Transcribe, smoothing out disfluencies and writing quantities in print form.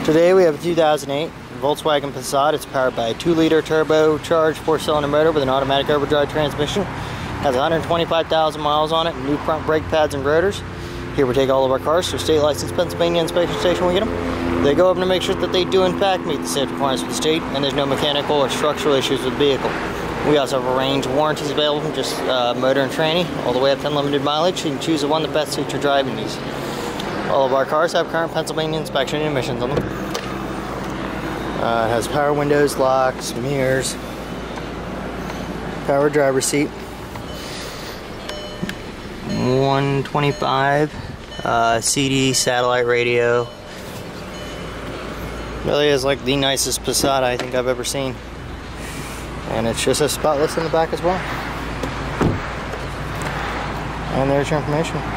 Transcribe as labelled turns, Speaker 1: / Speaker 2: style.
Speaker 1: Today we have a 2008 Volkswagen Passat. It's powered by a 2-liter turbocharged 4-cylinder motor with an automatic overdrive transmission. Has 125,000 miles on it, new front brake pads and rotors. Here we take all of our cars to a state licensed Pennsylvania inspection station when we get them. They go over to make sure that they do in fact meet the safety requirements of the state and there's no mechanical or structural issues with the vehicle. We also have a range of warranties available from just motor and tranny, all the way up to unlimited mileage. You can choose the one that best suits your driving needs. All of our cars have current Pennsylvania inspection and emissions on them. It has power windows, locks, mirrors, power driver's seat, 125 CD satellite radio. Really is like the nicest Passat I think I've ever seen. And it's just as spotless in the back as well. And there's your information.